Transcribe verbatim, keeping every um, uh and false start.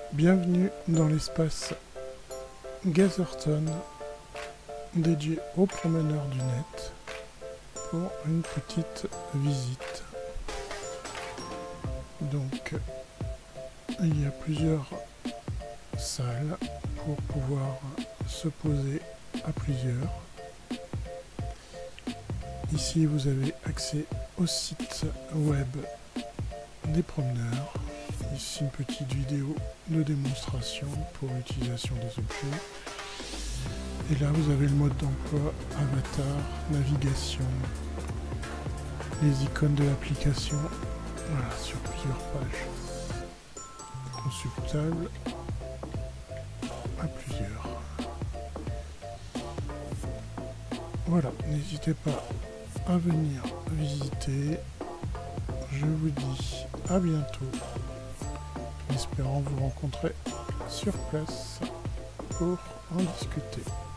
Bienvenue dans l'espace Gatherton dédié aux promeneurs du net pour une petite visite. Donc il y a plusieurs salles pour pouvoir se poser à plusieurs. Ici vous avez accès au site web des promeneurs. Ici une petite vidéo de démonstration pour l'utilisation des objets. Et là vous avez le mode d'emploi, avatar, navigation, les icônes de l'application, voilà, sur plusieurs pages. Consultable à plusieurs. Voilà, n'hésitez pas à venir visiter. Je vous dis à bientôt, en espérant vous rencontrer sur place pour en discuter.